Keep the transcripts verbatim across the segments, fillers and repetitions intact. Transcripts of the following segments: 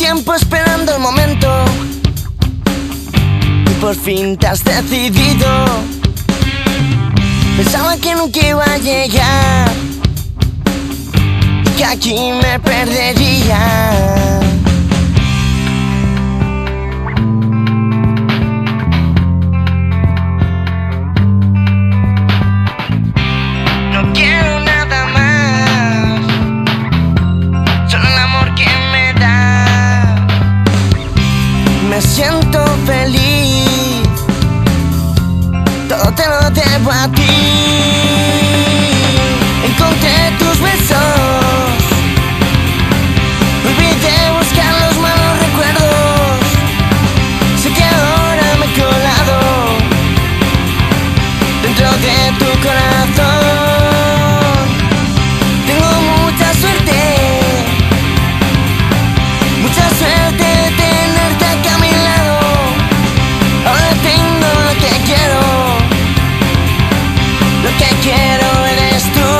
tiempo esperando el momento y por fin te has decidido. Pensaba que nunca iba a llegar y que aquí me perdería. No quiero nada más, solo el amor que me da. Me siento feliz, todo te lo debo a ti. Encontré tus besos, olvidé buscar los malos recuerdos. Sé que ahora me he colado dentro de tu corazón. Tengo mucha suerte, mucha suerte de tenerte aquí a mi lado. Ahora tengo lo que quiero, lo que quiero eres tú.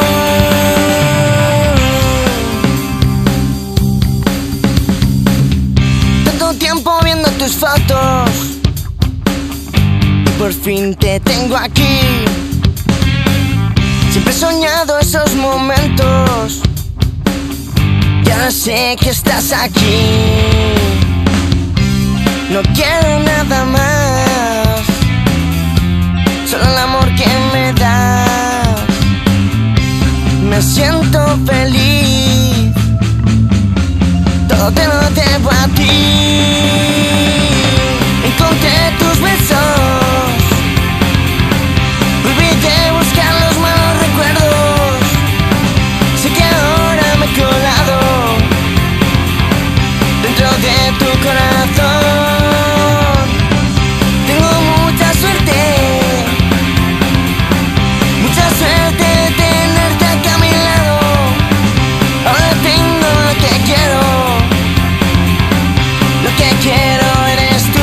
Tanto tiempo viendo tus fotos y por fin te tengo aquí. Siempre he soñado esos momentos y ahora sé que estás aquí. No quiero nada más, solo el amor que me das. Me siento feliz, todo te lo debo a ti. Encontré tus besos, olvidé buscar los malos recuerdos. Sé que ahora me he colado dentro de tu corazón. Tengo mucha suerte, mucha suerte de tenerte aquí a mi lado. Ahora tengo lo que quiero, lo que quiero eres tú.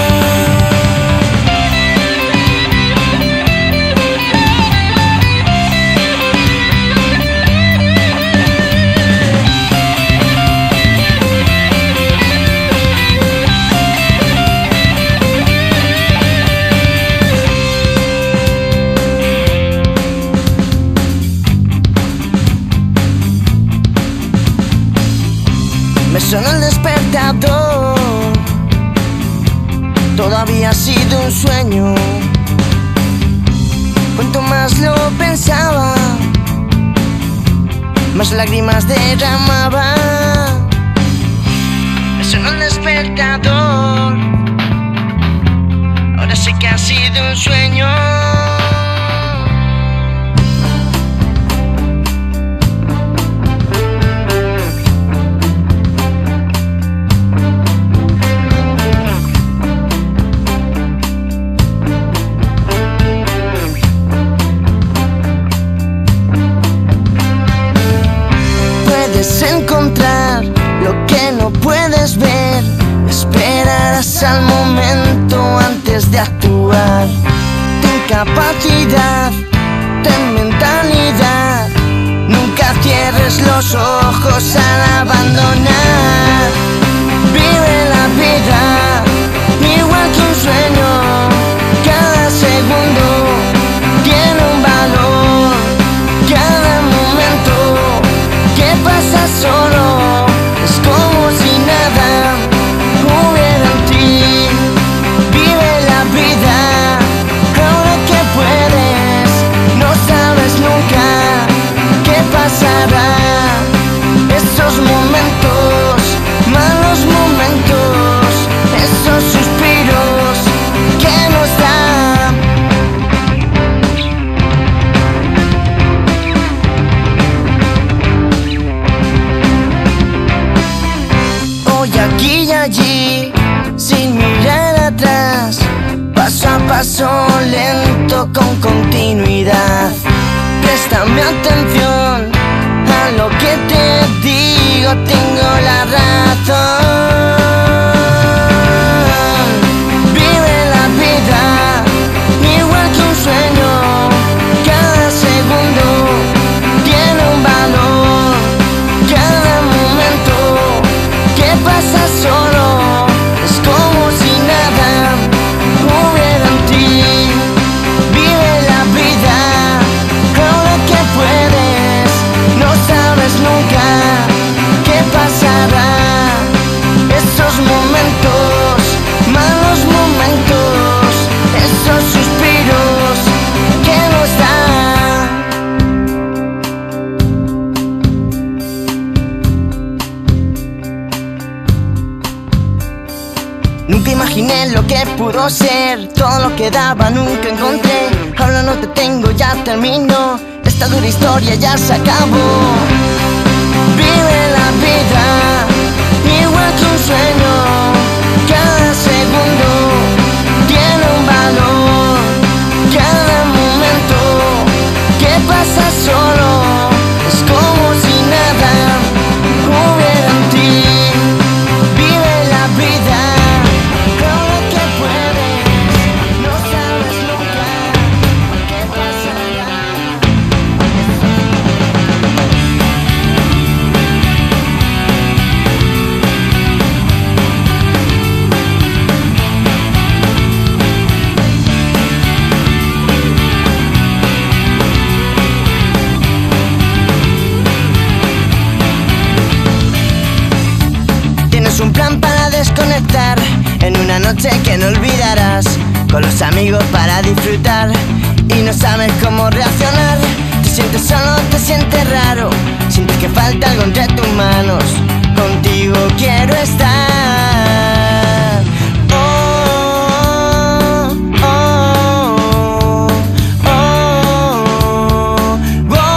Me sonó el despertador, todo había sido un sueño. Cuanto más lo pensaba, más lágrimas derramaba. Me sonó el despertador, ahora sé que ha sido un sueño. Puedes encontrar lo que no puedes ver, esperarás al momento antes de actuar. Ten capacidad, ten mentalidad, nunca cierres los ojos al abandonar. Vive la vida igual que un sueño, cada segundo tiene un valor, cada momento que pasa solo es como si nada hubiera en ti. Vive la vida ahora que puedes, no sabes nunca qué pasará. Esos momentos, malos momentos, esos suspiros que nos dan. Hoy aquí y allí, sin mirar atrás, paso a paso lento con continuidad. Préstame atención a lo que te digo, tengo la razón. Vive la vida igual que un sueño, cada segundo tiene un valor, cada momento que pasa pasa solo, es como si nada hubiera en ti. Vive la vida ahora que puedes, no sabes nunca qué pasará. Esos momentos, malos momentos, esos suspiros que nos dan. Nunca imaginé lo que pudo ser, todo lo que daba nunca encontré. Ahora no te tengo, ya termino, esta dura historia ya se acabó. Vive la vida igual que un sueño, cada segundo tiene un valor. Cada momento que pasa solo es como si nada hubiera en ti. Vive la vida ahora que puedes, no sabes nunca qué pasará. Tienes un plan para desconectar en una noche que no olvidarás, con los amigos para disfrutar y no sabes cómo reaccionar. Te sientes solo, te sientes raro, sientes que falta algo entre tus manos. Contigo quiero estar. Oh, oh, oh, oh, oh.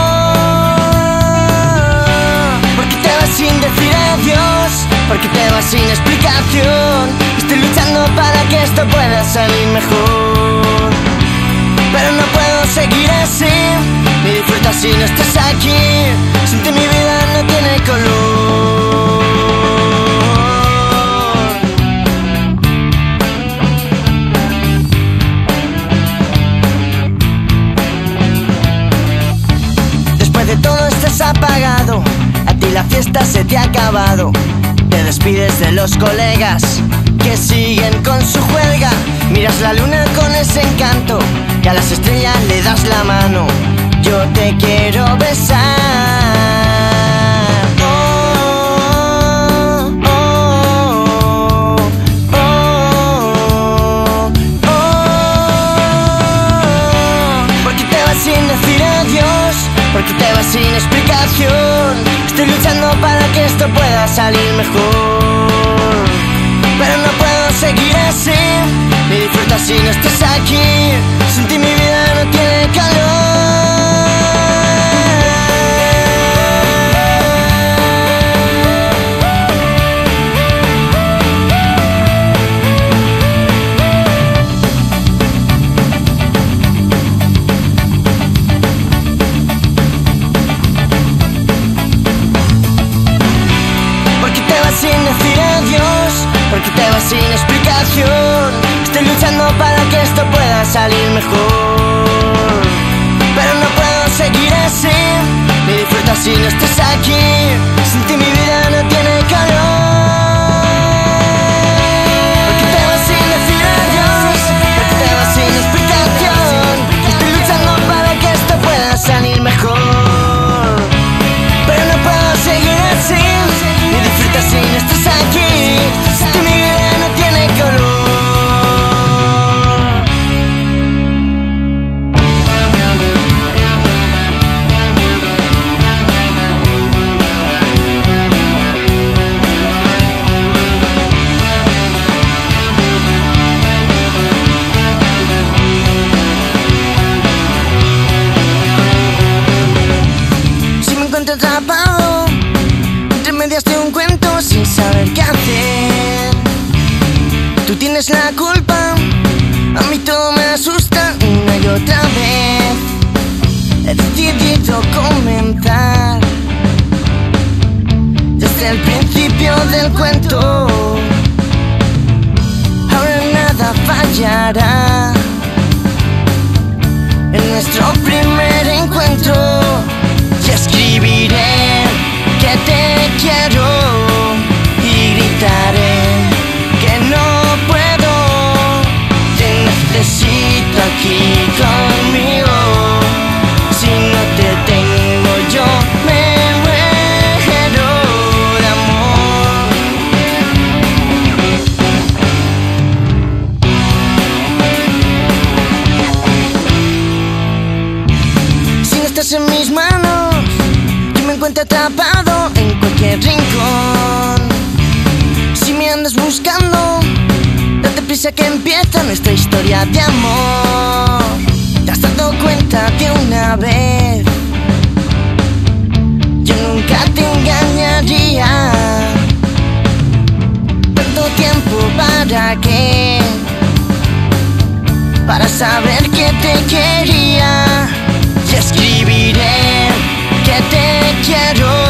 Porque te vas sin decir adiós, porque te vas sin explicación. Estoy luchando para que esto pueda salir mejor, pero no puedo seguir así, ni disfrutar si no estás aquí. Sin ti mi vida no tiene color. Después de todo estás apagado, a ti la fiesta se te ha acabado. Te despides de los colegas que siguen con su juerga. Miras la luna con ese encanto y a las estrellas le das la mano. Yo te quiero besar. Oh, oh, oh, oh, oh. Porque te vas sin decir adiós, porque te vas sin explicación. Estoy luchando para que esto pueda salir mejor, pero no puedo seguir así, ni disfrutar si no estás aquí. Sin ti mi vida no tiene calor. Sin decir adiós, porque te vas sin explicación. Estoy luchando para que esto pueda salir mejor, pero no puedo seguir así, ni disfrutar si no estás aquí. Sin ti mi vida no tiene calor. Porque te vas sin decir adiós, porque te vas sin explicación. Estoy luchando para que esto pueda salir mejor, pero no puedo seguir así, ni disfrutar si no estás aquí. Si tu mi vida no tiene color. Si me encuentro atrapado entre medias de un cuento sin saber qué hacer, tú tienes la culpa, a mí todo me asusta una y otra vez. He decidido comenzar desde el principio del cuento. Ahora nada fallará en nuestro primer encuentro. Y escribiré que te quiero y gritaré buscando. Date prisa que empieza nuestra historia de amor. ¿Te has dado cuenta de una vez? Yo nunca te engañaría. Tanto tiempo para qué, para saber que te quería. Y escribiré que te quiero.